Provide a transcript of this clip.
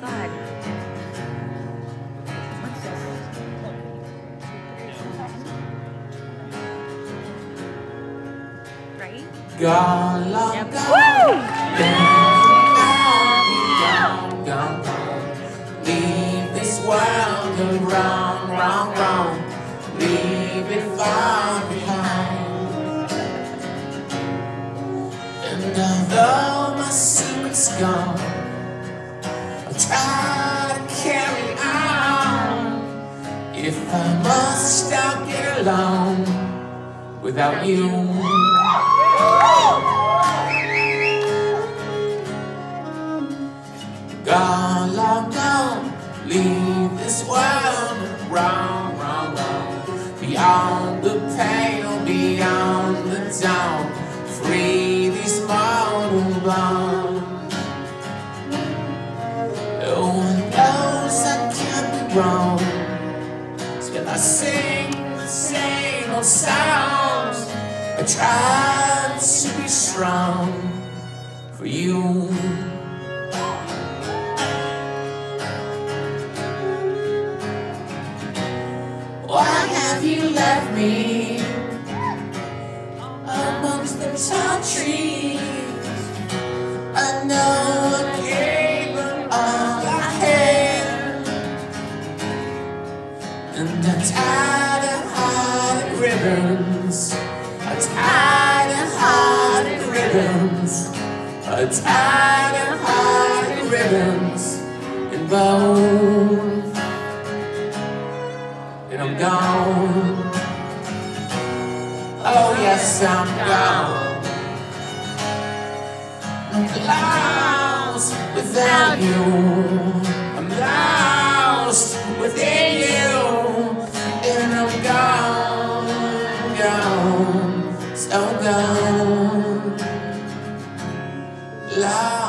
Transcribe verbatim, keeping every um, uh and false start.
God. Right? Gone, long Yep. gone. Woo! Gone, gone, gone. Leave this world and wrong, wrong, wrong. Leave it far behind. And although my secret's gone, I'll try to carry on. If I must, I'll get along without you. Gone, long gone, leave this world wrong, wrong, wrong. Beyond the pale, beyond the dawn, free these mortal bonds. No one knows I can't be wrong, still I sing the same old songs. I try to be strong for you. Why have you left me amongst the tall trees? I know I gave them all I had, and I'm tired of hearted ribbons. I'm tired of hearted ribbons. I'm tired of hearted ribbons and bones. And I'm gone. Oh yes, I'm gone. I'm lost without you. I'm lost within you. And I'm gone, gone, so gone. Lost.